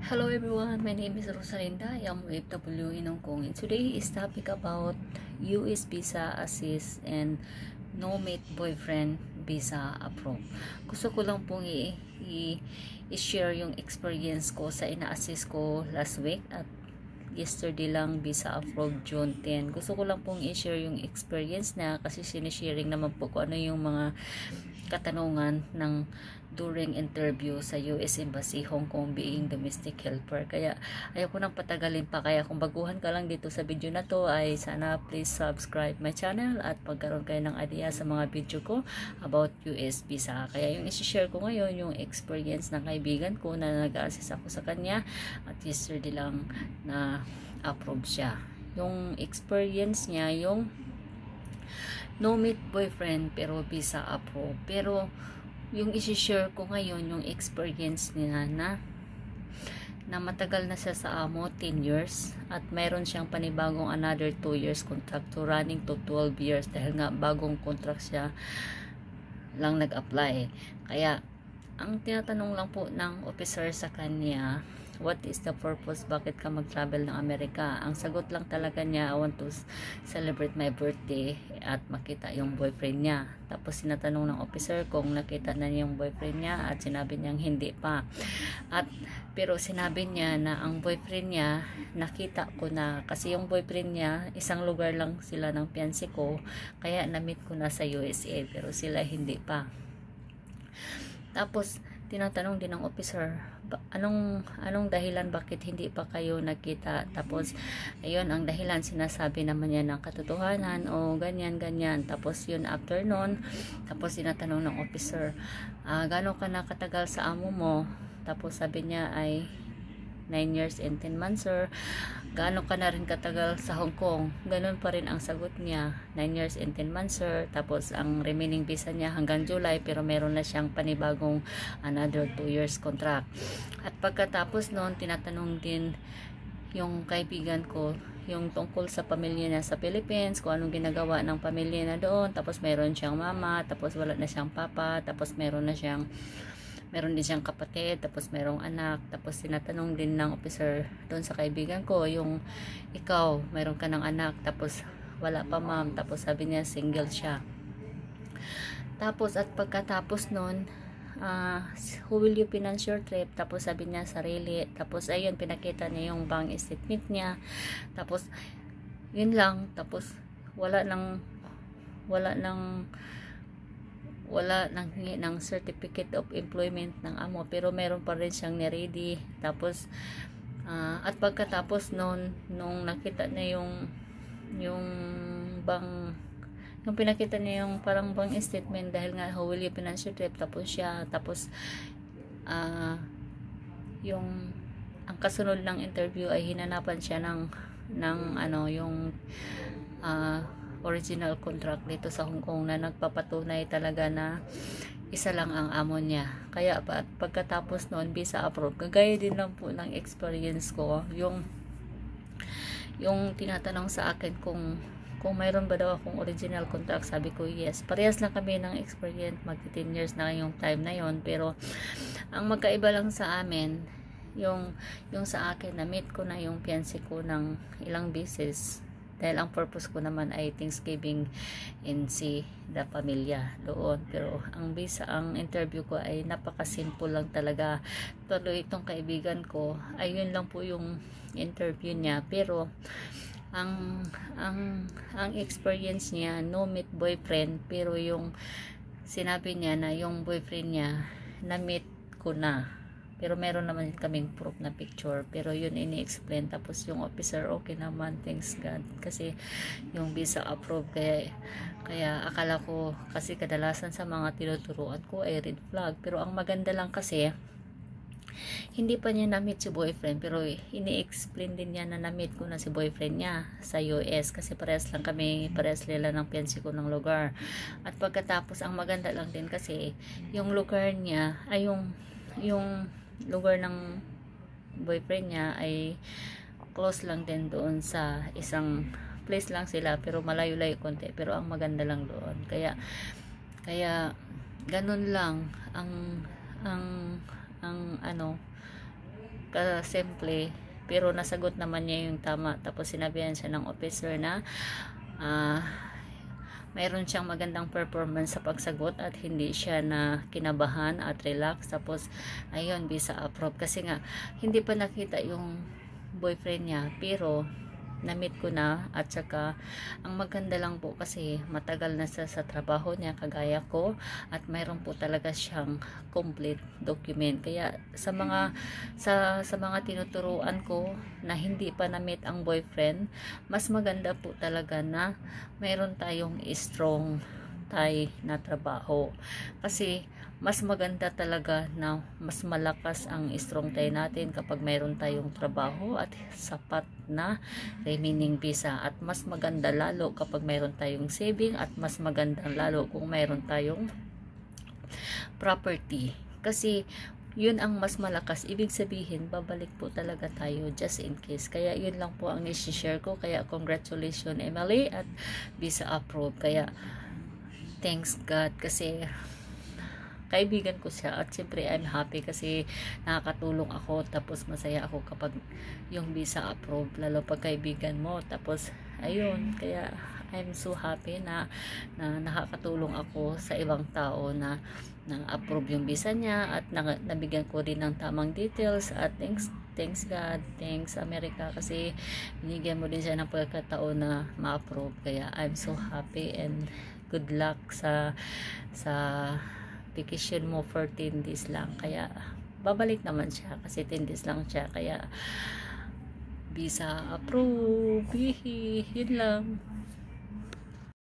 Hello everyone, my name is Rosalinda. I am OFW in Hong Kong, and today is topic about US visa assist and no mate boyfriend visa approve. Gusto ko lang pong i-share yung experience ko sa ina-assist ko last week at yesterday lang visa approved June 10. Gusto ko lang pong i-share yung experience na kasi sinisharing naman po ko ano yung mga katanungan ng during interview sa US Embassy Hong Kong being domestic helper. Kaya ayoko nang patagalin pa. Kaya kung baguhan ka lang dito sa video na to ay sana please subscribe my channel at pagkaroon kayo ng idea sa mga video ko about US visa. Kaya yung isi-share ko ngayon yung experience ng kaibigan ko na nag-assist ako sa kanya at yesterday lang na approve siya. Yung experience niya yung no meet boyfriend pero visa approve. Pero yung isi-share ko ngayon yung experience niya na matagal na siya sa amo 10 years at mayroon siyang panibagong another 2 years contract to running to 12 years dahil nga bagong contract siya lang nag-apply. Kaya ang tinatanong lang po ng officer sa kanya, what is the purpose? Bakit ka mag-travel ng Amerika? Ang sagot lang talaga niya, I want to celebrate my birthday at makita yung boyfriend niya. Tapos sinatanong ng officer kung nakita na niya yung boyfriend niya at sinabi niyang hindi pa. Pero sinabi niya na ang boyfriend niya, nakita ko na kasi yung boyfriend niya, isang lugar lang sila ng fiancé ko, kaya na-meet ko na sa USA pero sila hindi pa. Tapos tinatanong din ng officer, anong dahilan bakit hindi pa kayo nakita? Tapos ayun, ang dahilan sinasabi naman niya ng katotohanan o ganyan. Tapos yun, after nun, tapos tinatanong ng officer, gaano ka nakatagal sa amo mo? Tapos sabi niya ay 9 years and 10 months sir. Gaano ka na rin katagal sa Hong Kong? Ganun pa rin ang sagot niya, 9 years and 10 months sir. Tapos ang remaining visa niya hanggang July pero meron na siyang panibagong another 2 years contract. At pagkatapos noon, tinatanong din yung kaibigan ko yung tungkol sa pamilya niya sa Philippines, kung anong ginagawa ng pamilya na doon. Tapos meron siyang mama, tapos wala na siyang papa, tapos meron din siyang kapatid, tapos merong anak. Tapos tinatanong din ng officer doon sa kaibigan ko, yung ikaw, meron ka ng anak, tapos wala pa ma'am. Tapos sabi niya single siya. Tapos at pagkatapos nun, who will you finance your trip? Tapos sabi niya sarili. Tapos ayun, pinakita niya yung bank statement niya. Tapos yun lang. Tapos wala nang hingi ng certificate of employment ng amo, pero meron pa rin siyang ni-ready. Tapos at pagkatapos nung nakita niya yung pinakita niya yung parang bank statement dahil nga how will you finance your trip, tapos yung ang kasunod ng interview ay hinanapan siya yung original contract dito sa Hong Kong na nagpapatunay talaga na isa lang ang amo niya. Kaya pagkatapos noon, visa approve. Kagaya din lang po ng experience ko, yung tinatanong sa akin kung mayroon ba daw akong original contract. Sabi ko yes. Parehas lang kami ng experience, magti 10 years na yung time na yon. Pero ang magkaiba lang sa amin, yung sa akin, na-meet ko na yung fiancé ko ng ilang beses. Dahil ang purpose ko naman ay Thanksgiving and see the pamilya doon. Pero ang interview ko ay napaka-simple lang talaga. Tuloy itong kaibigan ko, ayun lang po yung interview niya. Pero ang experience niya, no meet boyfriend, pero yung sinabi niya na yung boyfriend niya, na-meet ko na. Pero meron naman kaming proof na picture. Pero yun ini-explain. Tapos yung officer, okay naman, thanks God. Kasi yung visa approved. Kaya akala ko, kasi kadalasan sa mga tinuturuan ko ay red flag. Pero ang maganda lang kasi, hindi pa niya na-meet si boyfriend. Pero ini-explain din niya na na-meet ko na si boyfriend niya sa US. Kasi parehas nila ng fiancé ko ng lugar. At pagkatapos, ang maganda lang din kasi, yung lugar niya, ay yung lugar ng boyfriend niya ay close lang din doon sa isang place lang sila, pero malayo-layo konti, pero ang maganda lang doon. Kaya ganun lang ang simple, pero nasagot naman niya yung tama. Tapos sinabihan siya ng officer na mayroon siyang magandang performance sa pagsagot at hindi siya na kinabahan at relax. Tapos ayun, visa approve. Kasi nga hindi pa nakita yung boyfriend niya, pero na-meet ko na. At saka ang maganda lang po kasi matagal na siya sa trabaho niya kagaya ko, at mayroon po talaga siyang complete document. Kaya sa mga tinuturuan ko na hindi pa na-meet ang boyfriend, mas maganda po talaga na mayroon tayong strong tie na trabaho. Kasi mas maganda talaga na mas malakas ang strong tie natin kapag mayroon tayong trabaho at sapat na remaining visa, at mas maganda lalo kapag mayroon tayong saving, at mas maganda lalo kung mayroon tayong property. Kasi yun ang mas malakas, ibig sabihin babalik po talaga tayo just in case. Kaya yun lang po ang nisi-share ko. Kaya congratulations Emily at visa approved. Kaya thanks God, kasi kaibigan ko siya, at syempre I'm happy kasi nakakatulong ako. Tapos masaya ako kapag yung visa approve, lalo pag kaibigan mo. Tapos ayun, kaya I'm so happy na nakakatulong ako sa ibang tao na approve yung visa niya, at nabigyan ko rin ng tamang details. At thanks God, thanks America, kasi binigyan mo din siya ng pagkakataon na ma-approve. Kaya I'm so happy, and good luck sa vacation mo for 10 days lang. Kaya babalik naman siya kasi 10 days lang siya. Kaya visa approve. Yun lang.